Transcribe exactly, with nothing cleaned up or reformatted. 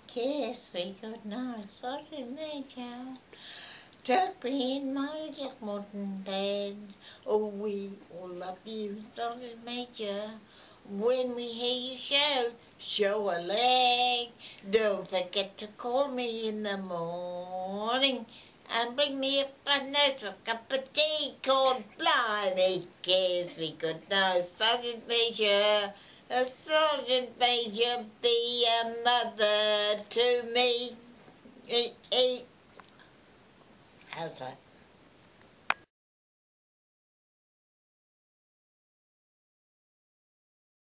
kiss me goodnight, Sergeant Major. Tuck me in my little modern bed. Oh, we all love you, Sergeant Major. When we hear you shout, show a leg. Don't forget to call me in the morning and bring me up a nice cup of tea called Blimey. Kiss me goodnight, Sergeant Major. A Sergeant Major, be a mother to me. E- e- How's that?